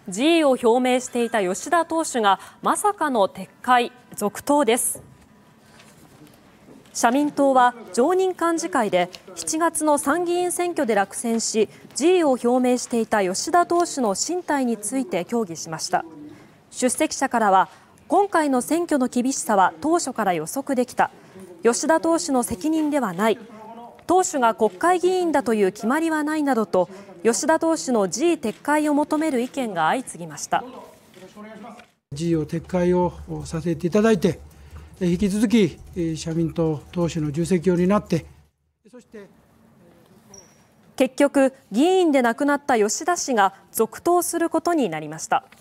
辞意を表明していた吉田党首がまさかの撤回、続投です。社民党は常任幹事会で7月の参議院選挙で落選し辞意を表明していた吉田党首の進退について協議しました。出席者からは今回の選挙の厳しさは当初から予測できた、吉田党首の責任ではない、党首が国会議員だという決まりはないなどと吉田党首の辞意撤回を求める意見が相次ぎました。 辞意を撤回をさせていただいて、引き続き社民党党首の重責を担って、そして結局議員で亡くなった吉田氏が続投することになりました。